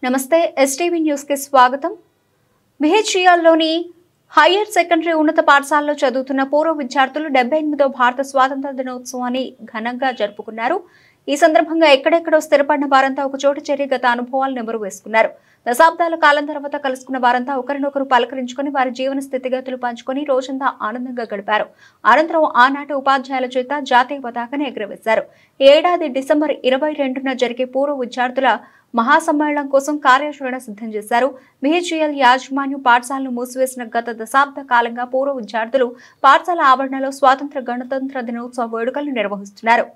నమస్తే STV news కి స్వాగతం। బిహెచ్ఈఎల్లోని హైయర్ సెకండరీ ఉన్నత పాఠశాలలో చదువుతున్న పూర్వ విద్యార్థులు 78వ భారత స్వాతంత్ర దినోత్సవాన్ని ఘనంగా జరుపుకున్నారు। ఈ సందర్భంగా ఎక్కడెక్కడో స్థిరపడిన వారంతా ఒక చోట చేరి గత అనుభవాలు నెమరు వేసుకున్నారు। దశాబ్దాల కాలం తర్వాత కలుసుకున్న వారంతా ఒకరినొకరు పలకరించుకొని వారి జీవన స్థితిగతులు పంచుకొని రోజంతా ఆనందంగా గడిపారు। అనంతరం ఆనాటి ఉపాధ్యాయుల చేత జాతీయ పతాకాన్ని ఎగురవేశారు। ఏడాది డిసెంబర్ 22న జరిగే పూర్వ విద్యార్థుల మహాసమ్మేళనం కోసం కార్యాచరణ సిద్ధం చేశారు। బిహెచ్ఈఎల్ యాజమాన్యం పాఠశాలను మూసివేసిన గత దశాబ్ద కాలంగా పూర్వ విద్యార్థులు పాఠశాల ఆవరణలో స్వాతంత్ర గణతంత్ర దినోత్సవ వేడుకలను నిర్వహిస్తున్నారు।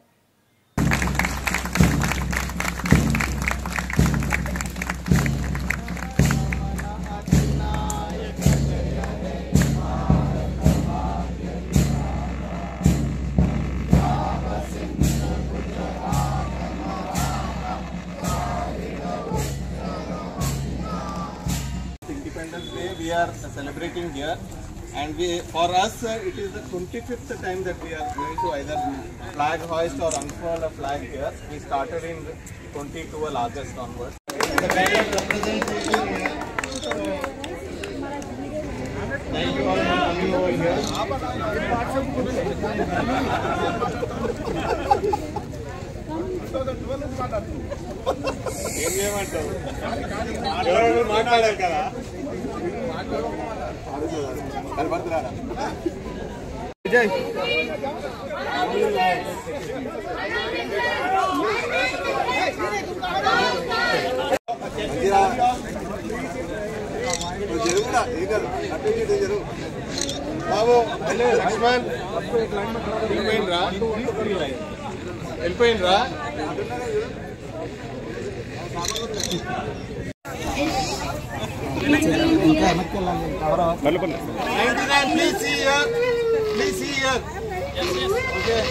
Independence Day we are celebrating here, and for us it is the 25th time that we are going to either flag hoist or unfurl a flag here. We started in 2012 August onwards. The kind of representation here. Thank you all for coming over here. ఏం చేయమంటావు? ఎవరు మాట్లాడారు కదా విజయ్ జరుగుతా అటు జరుగు బాబు Laxman వెళ్ళిపోయినరా Please see here. Please see here. Okay.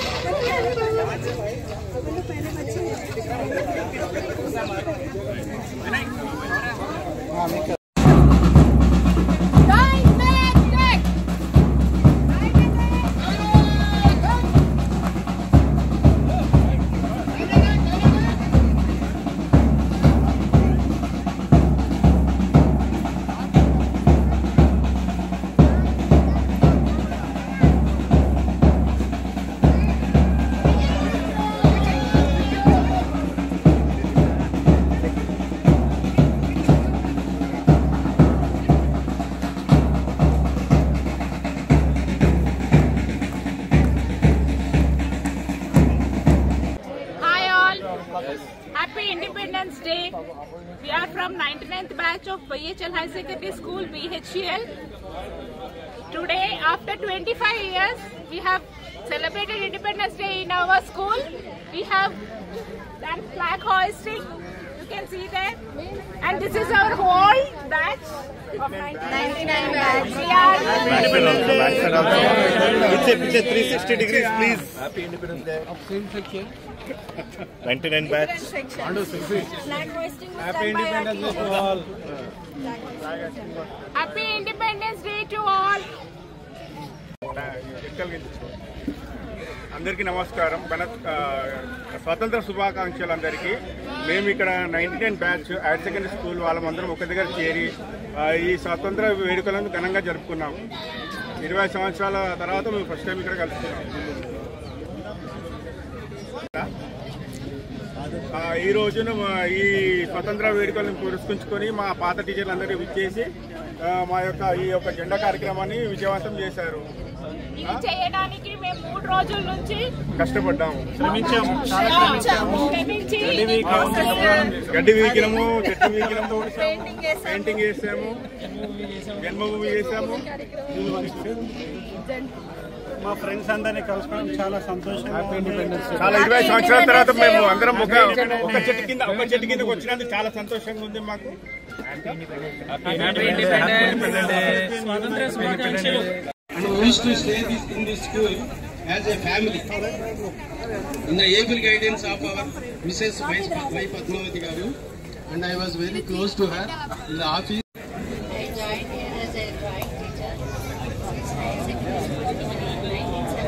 Happy Independence Day. We are from 99th batch of BHL High Secondary School, BHEL. Today, after 25 years, we have celebrated Independence Day in our school. We have done flag hoisting. You can see that. And this is our whole batch of 99 batch. We are Independence Day. It's a 360 degrees, please. Happy Independence Day. 99 batch. Happy Independence Day to all. Happy Independence Day to all. అందరికీ నమస్కారం। స్వాతంత్ర శుభాకాంక్షలు అందరికీ। మేము ఇక్కడ 99 batch higher secondary school వాళ్ళమందరం ఒక దగ్గర చేరి ఈ స్వాతంత్ర వేడుకలను ఘనంగా జరుపుకున్నాం। 20 సంవత్సరాల తర్వాత మేము ఫస్ట్ టైం ఇక్కడ కలుసుకున్నాం। ఈ రోజున ఈ స్వతంత్ర వేడుకలను పురస్కరించుకొని మా పాత టీచర్లందరూ విచ్చేసి మా యొక్క ఈ యొక్క జెండా కార్యక్రమాన్ని విజయవంతం చేశారు। ఇది చేయడానికి మేము 3 రోజుల నుంచి కష్టపడ్డాము, శ్రమించాము, గడ్డి వీకినము, చెట్టు వీకినము, పెయింటింగ్ చేసాము, జన్మభూమి చేసాము। మా ఫ్రెండ్స్ అందరినీ కలుసుకోవడం చాలా సంతోషంగా, చాలా 20 సంవత్సరాల తర్వాత మేము అందరం ఒక చెట్టు కిందకి వచ్చినందుకు చాలా సంతోషంగా ఉంది మాకు। And we wish to stay in this school as a family in the able guidance of our Mrs. Vai Padmavati Garu, and I was very close to her in the office. I joined here as a drawing teacher since high secondary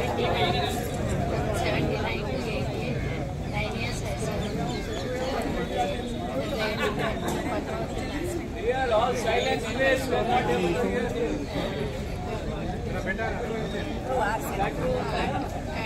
1979 to 88. 9 years I served. to our center.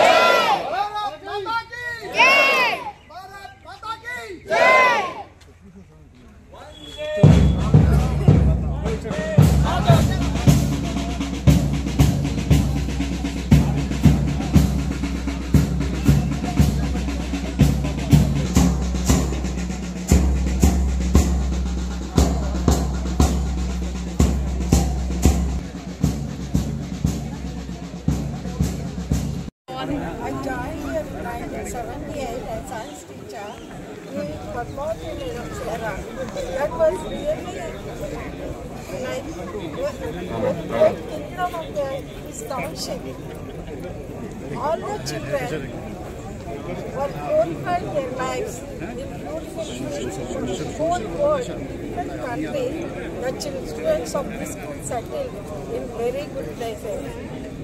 I joined here in 1978 as science teacher in Padmavati era. That was really like the great kingdom of this township. All the children were glorifying their lives in beautiful fields in the whole world, different countries. The students of this school settled in very good places.